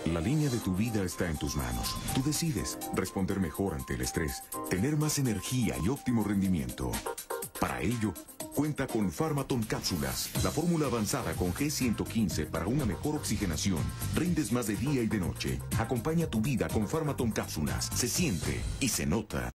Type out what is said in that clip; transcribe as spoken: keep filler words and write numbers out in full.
La línea de tu vida está en tus manos. Tú decides responder mejor ante el estrés, tener más energía y óptimo rendimiento. Para ello, cuenta con Pharmaton Cápsulas, la fórmula avanzada con G ciento quince para una mejor oxigenación. Rindes más de día y de noche. Acompaña tu vida con Pharmaton Cápsulas. Se siente y se nota.